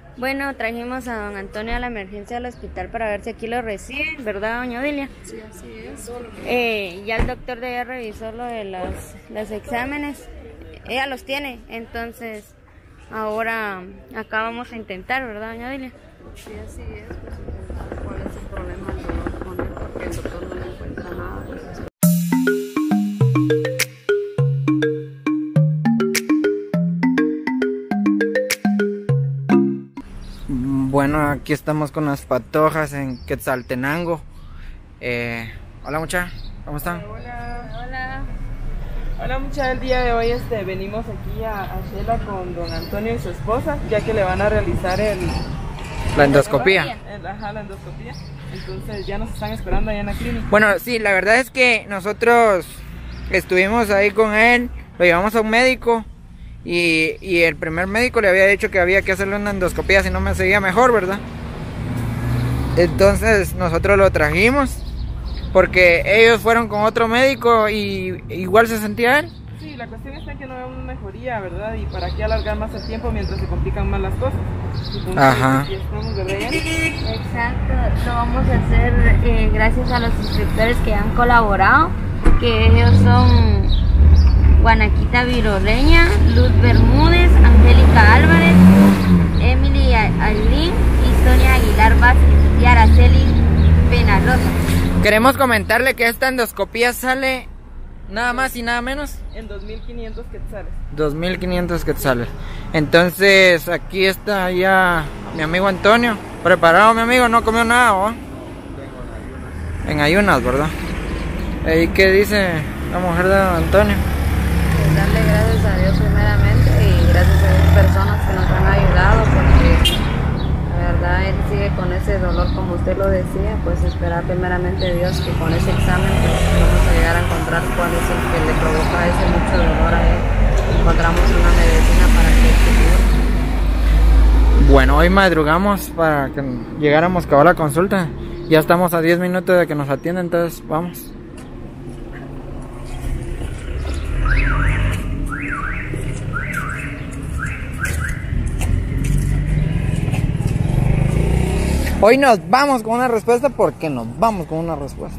Bueno, trajimos a don Antonio a la emergencia del hospital para ver si aquí lo reciben, ¿verdad, doña Odilia? Sí, así es. Ya el doctor de ella revisó lo de los exámenes. Ella los tiene, entonces ahora acá vamos a intentar, ¿verdad, doña Odilia? Sí, así es. Pues intentar cuál es el problema del dolor con él, porque el doctor no le encuentra nada. Pues, Bueno, aquí estamos con las patojas en Quetzaltenango. Hola mucha, ¿cómo están? Hola. Hola. Hola mucha, el día de hoy venimos aquí a Shela con don Antonio y su esposa, ya que le van a realizar La endoscopía. la endoscopía. Entonces ya nos están esperando allá en la clínica. Bueno, sí, la verdad es que nosotros estuvimos ahí con él, lo llevamos a un médico y el primer médico le había dicho que había que hacerle una endoscopía si no me seguía mejor, ¿verdad? Entonces nosotros lo trajimos porque ellos fueron con otro médico y igual se sentía él. Sí, la cuestión está en que no vemos mejoría, ¿verdad? Y para qué alargar más el tiempo mientras se complican más las cosas. Entonces, Ajá. aquí estamos, ¿verdad? Exacto, lo vamos a hacer gracias a los suscriptores que han colaborado, que ellos son Guanaquita Viroleña, Luz Bermúdez, Angélica Álvarez, Emily Ailín y Sonia Aguilar Vázquez y Araceli Penalosa. Queremos comentarle que esta endoscopía sale nada más y nada menos En 2.500 quetzales. 2.500 quetzales. Entonces aquí está ya mi amigo Antonio. Preparado, mi amigo, no comió nada, ¿o? En ayunas, ¿verdad? ¿Y qué dice la mujer de don Antonio? pues darle gracias a Dios primeramente y gracias a esas personas que nos han ayudado, porque la verdad él sigue con ese dolor como usted lo decía. Pues esperar primeramente a Dios que con ese examen pues vamos a llegar a encontrar cuál es el que le provoca ese mucho dolor a él. Encontramos una medicina para que se cure. Bueno, hoy madrugamos para que llegáramos a acabar la consulta. Ya estamos a 10 minutos de que nos atiendan, entonces vamos. Hoy nos vamos con una respuesta porque nos vamos con una respuesta.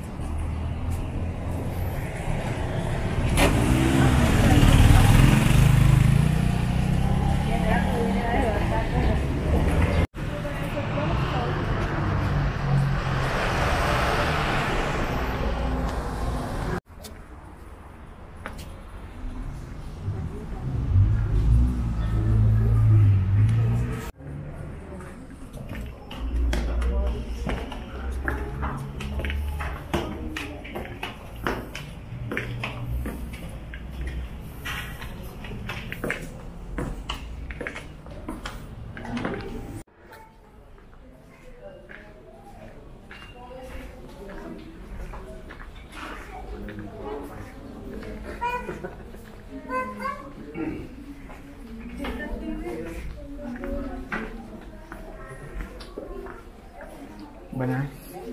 Buenas.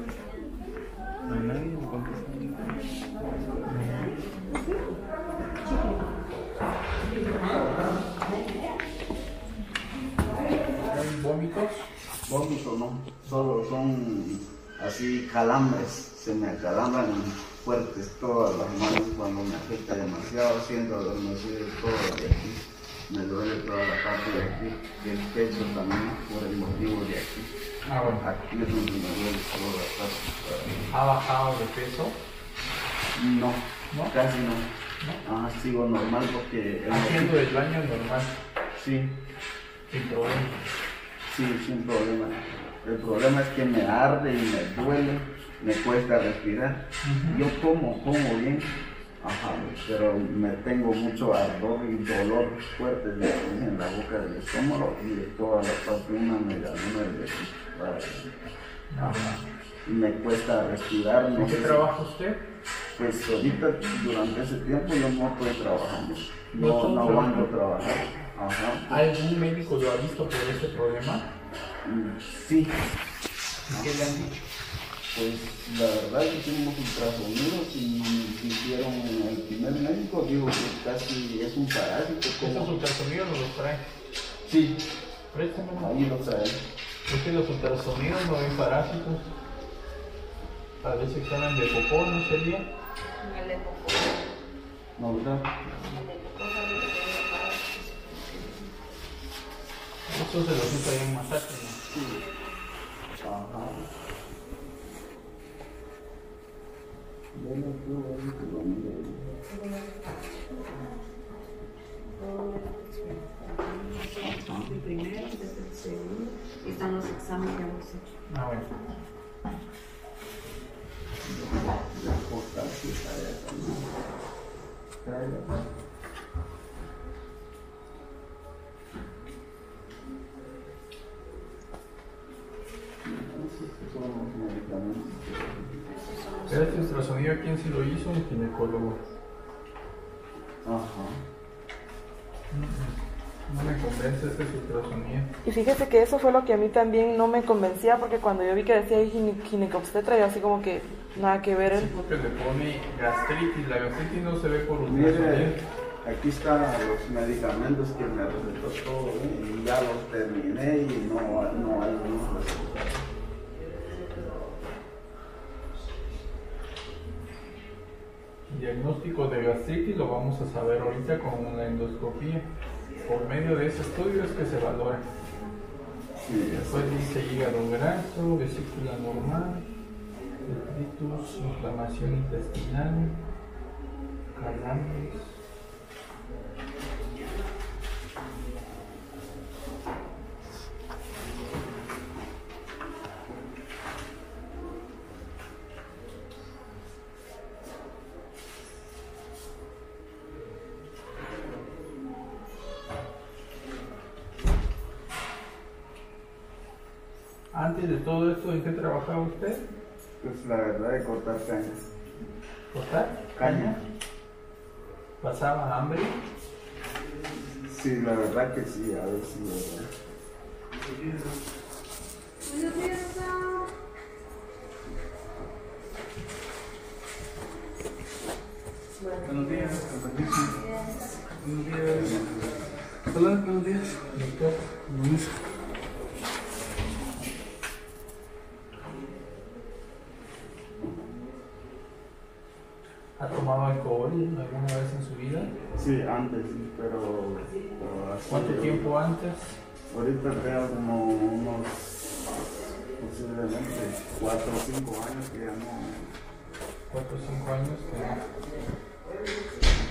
¿Vómitos? Vómitos no, solo son así calambres, se me acalambran fuertes todas las manos cuando me afecta demasiado, siento adormecido todo de aquí, me duele toda la parte de aquí, y el pecho también por el motivo de aquí. Ah, bueno. Aquí es donde me duele toda la parte. ¿Ha bajado de peso? No, ¿No? casi no. Ah, sigo normal porque... Haciendo el baño normal, Sí, sin problema. sí, sin problema. El problema es que me arde y me duele, me cuesta respirar. Yo como bien, ajá, pero me tengo mucho ardor y dolor fuerte en la boca del estómago y de toda la parte, una megaluna de aquí. Ajá. Y me cuesta respirar. ¿En qué trabaja usted? Pues ahorita, durante ese tiempo, yo no estoy trabajando. No ¿No aguanto trabajar. Ajá. ¿Algún médico lo ha visto por este problema? Sí. ¿Y qué le han dicho? Pues la verdad que hicimos ultrasonidos y hicieron el primer médico, digo que casi es un parásito. ¿Estos ultrasonidos no los trae? Sí. Préstamelo. Ahí lo trae. Es que los ultrasonidos no ven parásitos. Tal vez examen de popó, ¿no sería? El de popó. No, ¿verdad? El de popó sale que tiene parásitos. Eso se lo hizo ahí en Masacre, ¿no? Sí. Ajá. Ven aquí, ven, que lo mire. El primero, desde el segundo. Y están los exámenes que hemos hecho. Ah, bueno. La costa aquí está esa, ¿no? Tráela. Entonces, estos son los medicamentos. Este ultrasonido, ¿quién se lo hizo? Un ginecólogo. Ajá. No me convence este ultrasonido. Y fíjese que eso fue lo que a mí también no me convencía, porque cuando yo vi que decía ahí ginecobstetra, yo así como que nada que ver. Sí, porque le pone gastritis. La gastritis no se ve por Mire, ultrasonido. aquí están los medicamentos que me recetó todo, y ya los terminé y no hay ningún resultado. Diagnóstico de gastritis lo vamos a saber ahorita con una endoscopía. Por medio de ese estudio es que se valora. Sí, Después dice hígado graso, vesícula normal, detritus, inflamación intestinal, calambres. Antes de todo esto, ¿en qué trabajaba usted? pues la verdad de cortar cañas. ¿Cortar? Caña. ¿Pasaba hambre? Sí, la verdad que sí, a ver si, ¿verdad? Buenos días. Buenos días. Hola, buenos días. Doctor. Buenos. ¿Ha tomado alcohol alguna vez en su vida? Sí, antes, sí, pero así, ¿Cuánto tiempo antes? Ahorita creo como unos, posiblemente 4 o 5 años que ya no. 4 o 5 años que no.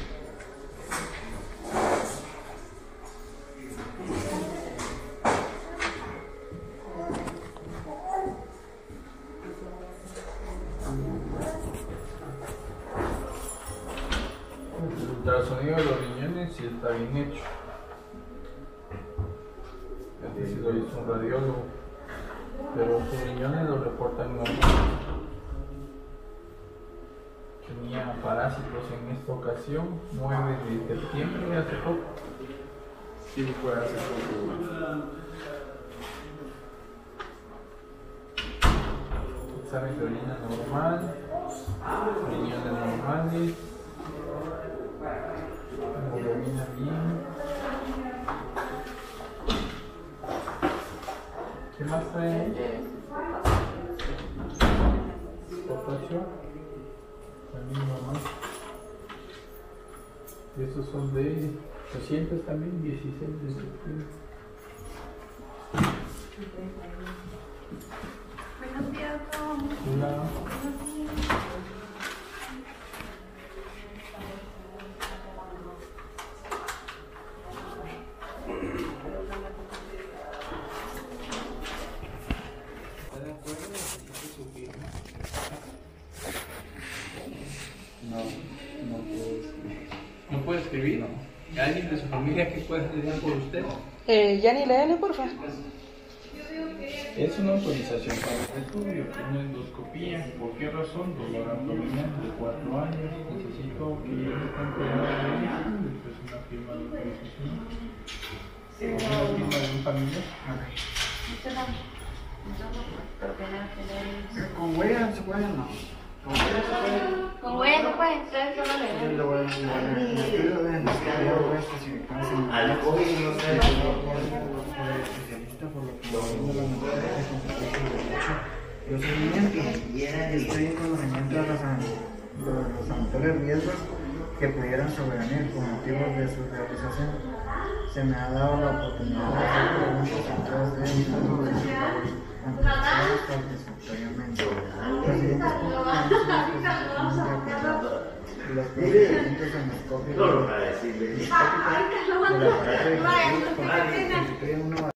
El ultrasonido de los riñones sí está bien hecho. Este sí lo hizo un radiólogo, pero sus riñones lo reportan normal. Tenía parásitos en esta ocasión, 9 de septiembre, hace poco. Sí, fue hace poco. Examen de orina normal, riñones normales, hemoglobina bien. ¿Qué más trae ahí? Potasio, también normal. Y estos son de recientes también, 16 de septiembre. Hola. No, no puedo escribir. ¿No puede escribir? No. ¿Alguien de su familia que pueda escribir por usted? Yani, léele, por favor. Es una autorización para este estudio, una endoscopía. ¿Por qué razón? Dolor abdominal de 4 años. Necesito que yo me compre después una firma de autorización. ¿Una firma de un familiar? Con huellas se puede, no. Con hueso, pues, entonces solo le Yo le voy a decir, lo de endoscopia, voy a especificar si me especialista por lo que haciendo la materia de competencia de derecho y procedimiento. Estoy en conocimiento de los eventuales riesgos que pudieran sobrevenir con motivos de su realización. Se me ha dado la oportunidad de hacer preguntas en todas ellas sobre su antecedentes satisfactoriamente. Los siguientes puntos son especificaciones de acuerdo. Los procedimientos endoscópicos del aparato digestivo constituyen una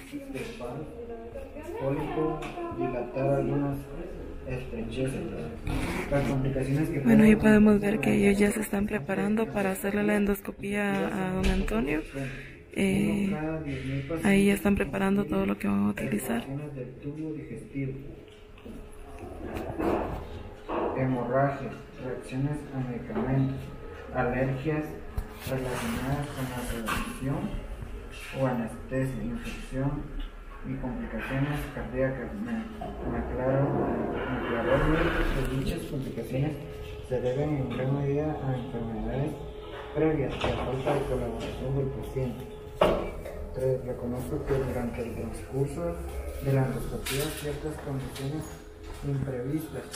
pólipo, dilatar algunas estrecheces. Las complicaciones que Bueno, ahí podemos ver que ellos ya se están preparando para hacerle la endoscopía a don Antonio. Ahí ya están preparando todo lo que van a utilizar. Del tubo digestivo, hemorragias, reacciones a medicamentos, alergias relacionadas con la sedación o anestesia, infección y complicaciones cardíacas. Me aclaró el médico que dichas complicaciones se deben en gran medida a enfermedades previas y a falta de colaboración del paciente. 3. Reconozco que durante el transcurso de la endoscopia ciertas condiciones imprevistas,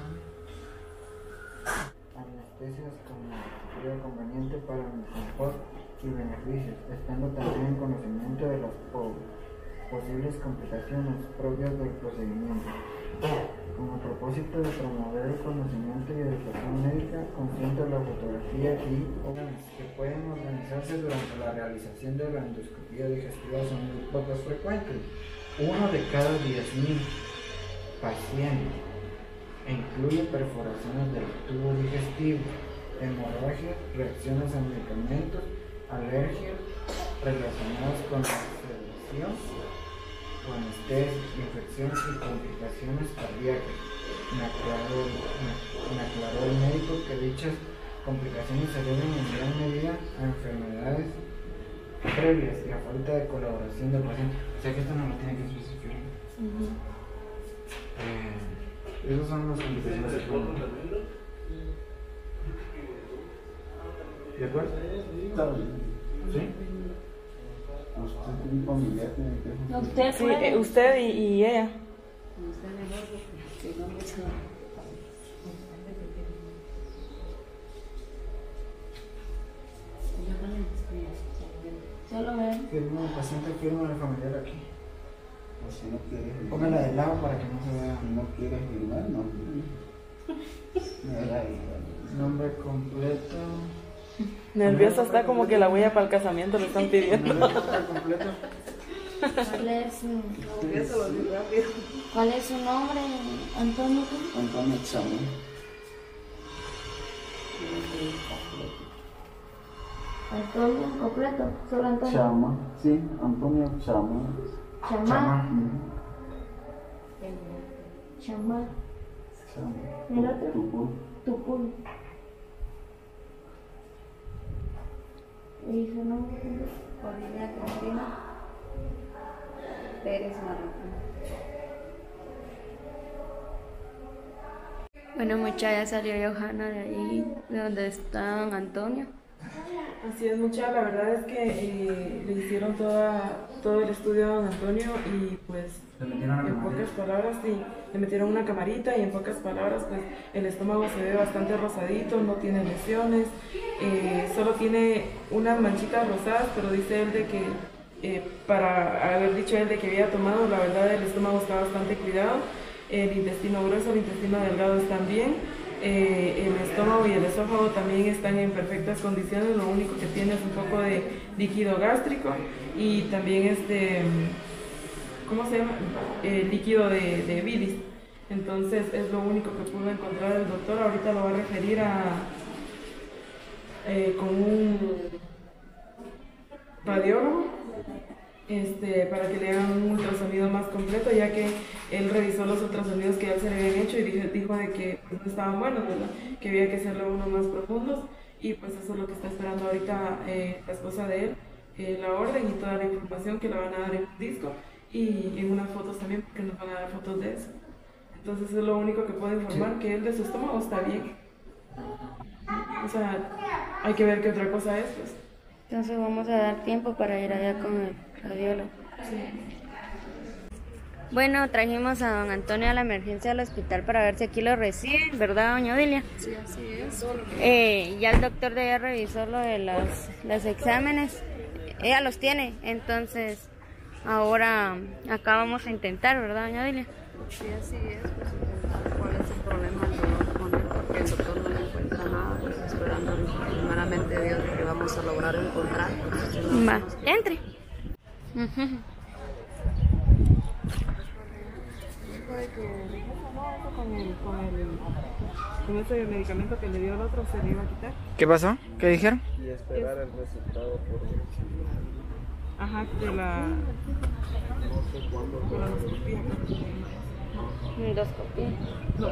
anestesias como sería conveniente para mi confort y beneficios, estando también en conocimiento de las posibles complicaciones propias del procedimiento. Con el propósito de promover el conocimiento y educación médica, consciente de la fotografía y órganos que pueden organizarse durante la realización de la endoscopia digestiva son muy pocos frecuentes, 1 de cada 10.000 pacientes, e incluye perforaciones del tubo digestivo, hemorragias, reacciones a medicamentos, alergias relacionadas con la sedación, anestesia, infecciones y complicaciones cardíacas. Me aclaró el médico que dichas complicaciones se deben en gran medida a enfermedades previas y a falta de colaboración del paciente. O sea que esto no lo tiene que especificar. Esas son las complicaciones que pueden. ¿De acuerdo? ¿Sí? ¿Usted tiene un familiar que me queja? Usted Sí, puede. usted y ella. Solo ver. Firma el paciente, firma el familiar aquí. O si no quiere firmar. Póngala de lado para que no se vea. Si no quiere firmar, no. Me da igual. Nombre completo. Nerviosa está como que la huella para el casamiento le están pidiendo. Nombre completo. ¿Cuál es su nombre, Antonio? Antonio Chama. Antonio, completo, solo Antonio. Chama. Sí, Antonio Chama. Chamá. Chamá. Chama. ¿El otro? Tupul. Tupul. ¿Y su nombre? Cornelia Cristina Pérez Marroquín. Bueno, mucha, ya salió Johanna de ahí, de donde está Antonio. Así es, mucha, la verdad es que le hicieron todo el estudio a don Antonio y pues Le metieron en pocas palabras, sí, le metieron una camarita y en pocas palabras pues el estómago se ve bastante rosadito, no tiene lesiones, solo tiene unas manchitas rosadas, pero dice él de que para haber dicho él de que había tomado, la verdad el estómago está bastante cuidado, el intestino grueso, el intestino delgado están bien. El estómago y el esófago también están en perfectas condiciones, lo único que tiene es un poco de líquido gástrico y también ¿cómo se llama? Líquido de bilis. Entonces es lo único que pudo encontrar el doctor. Ahorita lo va a referir con un radiólogo para que le hagan un ultrasonido más completo, ya que él revisó los ultrasonidos que ya se le habían hecho y dijo de que no estaban buenos, ¿verdad? Que había que hacerle uno más profundos y pues eso es lo que está esperando ahorita la esposa de él, la orden y toda la información que le van a dar en un disco y en unas fotos también, porque nos van a dar fotos de eso. Entonces es lo único que puedo informar, que él de su estómago está bien. O sea, hay que ver qué otra cosa es, pues. Entonces vamos a dar tiempo para ir allá con el radiólogo. Sí. Bueno, trajimos a don Antonio a la emergencia del hospital para ver si aquí lo reciben, ¿verdad, doña Odilia? Sí, así es. Ya el doctor de ella revisó lo de los exámenes. Ella los tiene, entonces ahora acá vamos a intentar, ¿verdad, doña Odilia? Sí, así es. Pues intentar cuál es el problema del dolor con él, porque el doctor no le encuentra nada, pues esperando primeramente Dios que vamos a lograr encontrar. Pues, si no, Va, tenemos- entre. Con ese medicamento que le dio el otro se le iba a quitar. ¿Qué pasó? ¿Qué dijeron? Y esperar el resultado por Ajá, de la colonoscopia. Endoscopia. No,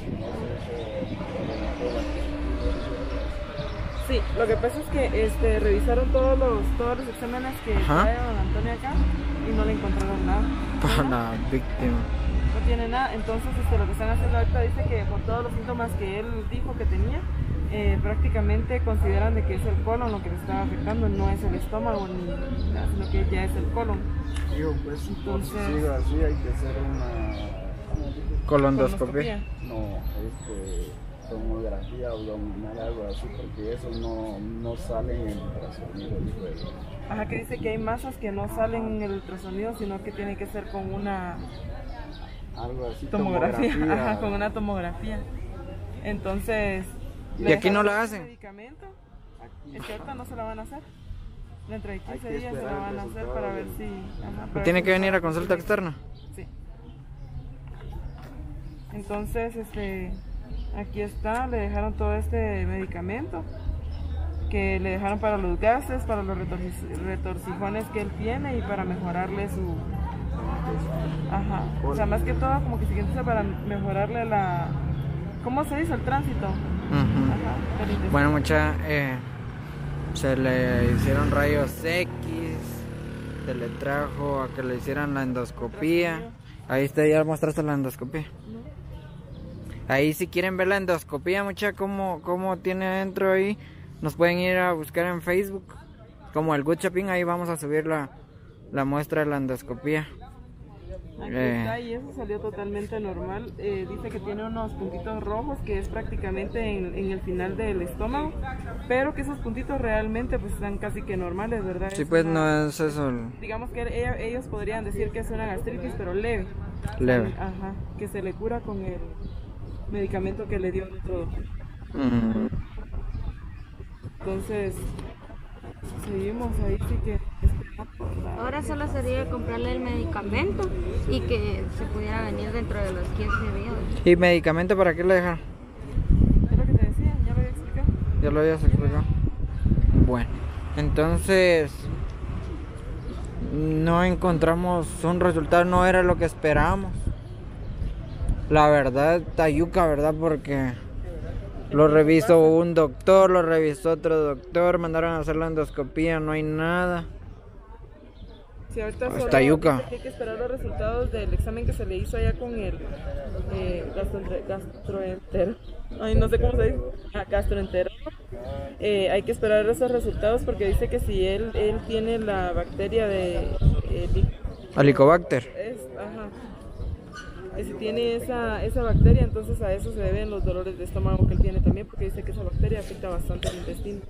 sí, lo que pasa es que revisaron todos los exámenes que Ajá. trae don Antonio acá y no le encontraron nada. Para la víctima. No tiene nada, entonces lo que están haciendo ahorita dice que por todos los síntomas que él dijo que tenía, prácticamente consideran de que es el colon lo que le está afectando, no es el estómago ni nada, sino que ya es el colon. Digo, pues, Entonces- si sigue así hay que hacer una... Colondoscopia. No, tomografía abdominal, algo así, porque eso no sale en el ultrasonido, dijo él. Ajá, que dice que hay masas que no salen en el ultrasonido, sino que tiene que ser con una Algo así, tomografía. Ajá, con una tomografía. Entonces... ¿Y aquí no la dejaron hacen? el medicamento. Aquí. Es que ahorita no se la van a hacer. Dentro de 15 Hay que días se la esperar van el a hacer resultado para ver del- si... ajá, ¿Y para tiene ver que si venir a está consulta bien. externa? Sí. Entonces, aquí está, le dejaron todo este medicamento que le dejaron para los gases, para los retorcijones que él tiene y para mejorarle su... Ajá, o sea, más que todo como que siguiente para mejorarle la... ¿Cómo se dice? El tránsito. Ujú. Ajá, del intestino. Bueno, se le hicieron rayos X, se le trajo a que le hicieran la endoscopía. Ahí está, ya mostraste la endoscopía. Ahí si quieren ver la endoscopía, mucha, cómo tiene adentro ahí, nos pueden ir a buscar en Facebook, como el Good Shopping, ahí vamos a subir la muestra de la endoscopía. Aquí está, y eso salió totalmente normal. Dice que tiene unos puntitos rojos que es prácticamente en el final del estómago, pero que esos puntitos realmente pues están casi que normales, ¿verdad? Sí, Es pues una- no es eso, digamos que ellos podrían decir que es una gastritis, pero leve. leve. Ajá, que se le cura con el medicamento que le dio el otro doctor. Entonces, seguimos ahí, sí que esperando. Ahora solo sería comprarle el medicamento y que se pudiera venir dentro de los 15 días. ¿Y medicamento para qué le dejaron? Es lo que te decía, ya lo había explicado. Ya lo habías explicado. Bueno, entonces no encontramos un resultado, no era lo que esperábamos. La verdad, tayuca, ¿verdad? Porque lo revisó un doctor, lo revisó otro doctor, mandaron a hacer la endoscopía, no hay nada. Sí, ahorita Hasta solo yuca. dice que hay que esperar los resultados del examen que se le hizo allá con el gastroentero. Ay, no sé cómo se dice. Gastroentero. Hay que esperar esos resultados porque dice que si él tiene la bacteria de... Helicobacter. ajá. Si tiene esa bacteria, entonces a eso se deben los dolores de estómago que él tiene también, porque dice que esa bacteria afecta bastante al intestino.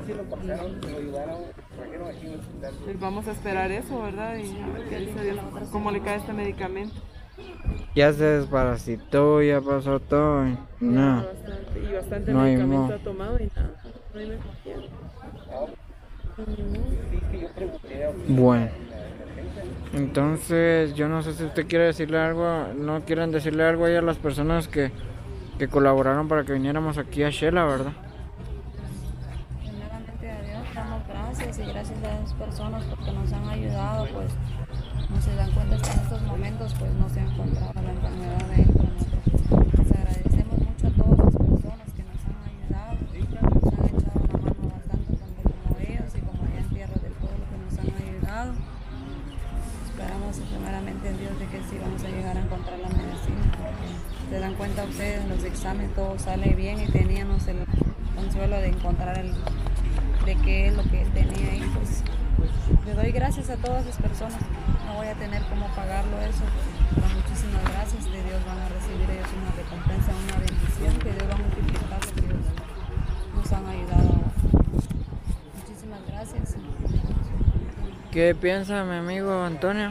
Pues vamos a esperar eso, ¿verdad? Y a ver qué dice Dios, cómo le cae este medicamento. Ya se desparasitó, ya pasó todo. y No. Bastante No hay medicamento mo- ha tomado y nada. No hay mejoría. Bueno. Entonces, yo no sé si usted quiere decirle algo, no quieren decirle algo ahí a las personas que colaboraron para que viniéramos aquí a Shela, ¿verdad? Primeramente a Dios damos gracias y gracias a esas personas porque nos han ayudado, pues no se dan cuenta que en estos momentos pues no se ha encontrado la enfermedad dentro de nosotros. Les agradecemos mucho a todas las personas que nos han ayudado, nos han echado la mano bastante tanto como ellos y como allá en Tierra del Pueblo que nos han ayudado. Esperamos primeramente en Dios de que sí vamos a llegar a encontrar la medicina porque se dan cuenta ustedes, en los exámenes todo sale bien y teníamos el consuelo de encontrar de qué es lo que él tenía ahí. Pues le doy gracias a todas las personas, no voy a tener cómo pagarlo eso, pero muchísimas gracias, de Dios van a recibir ellos una recompensa, una bendición, que Dios va a multiplicar lo que ellos nos han ayudado. Muchísimas gracias. ¿Qué piensa mi amigo Antonio?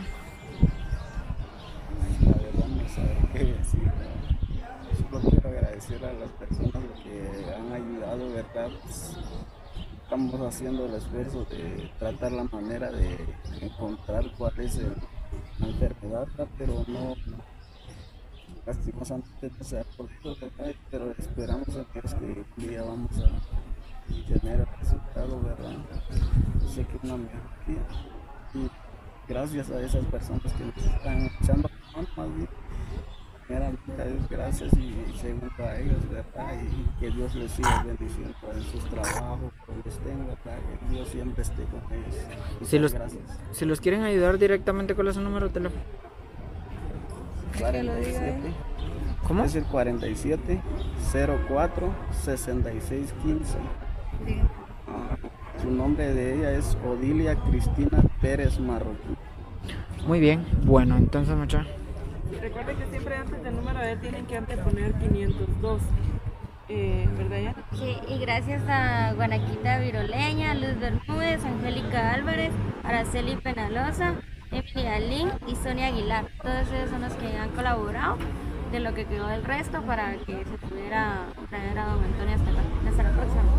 La verdad no sabe qué decir. Solo quiero agradecer a las personas que han ayudado, ¿verdad? Pues, estamos haciendo el esfuerzo de tratar la manera de encontrar cuál es la enfermedad, pero no, lastimosamente no se ha podido, ¿verdad? Pero esperamos a Dios que un día vamos a tener el resultado, ¿verdad? Sé que es una mejoría. Y gracias a esas personas que nos están echando la mano, más bien, primeramente a Dios gracias y segundo a ellos, ¿verdad? Y que Dios les siga bendiciendo en sus trabajos, donde estén, ¿verdad? Que Dios siempre esté con ellos. Muchas gracias. Si los quieren ayudar directamente, ¿cuál es su número de teléfono? 47. ¿Cómo? Es el 47 04 66 15. Su nombre de ella es Odilia Cristina Pérez Marroquín. Muy bien, bueno, entonces muchachos. Recuerden que siempre antes del número de él tienen que anteponer 502. ¿Verdad ya? Sí, y gracias a Guanaquita Viroleña, Luz Bermúdez, Angélica Álvarez, Araceli Penalosa, Emilia Lin y Sonia Aguilar. Todos ellos son los que han colaborado de lo que quedó del resto para que se pudiera traer a don Antonio hasta acá. Hasta la próxima.